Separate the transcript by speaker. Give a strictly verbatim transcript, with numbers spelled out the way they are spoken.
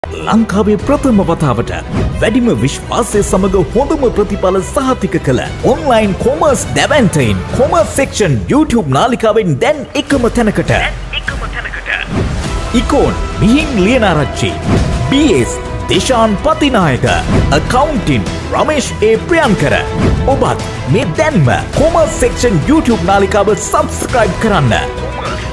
Speaker 1: ලංකාවේ ප්‍රථම වතාවට වැඩිම විශ්වාසය සමග හොඳම ප්‍රතිඵල සහතික කළ ඔන්ලයින් කොමර්ස් දැවැන්ටයින් කොමර්ස් සෙක්ෂන් YouTube නාලිකාවෙන් දැන් එකම තැනකට එකම තැනකට econ Mihin Liyanarachchi B S Deshan Pathinayaka accounting Ramesh A Priyankara ඔබත් මේ දැන්ම කොමර්ස් සෙක්ෂන් YouTube නාලිකාව subscribe කරන්න.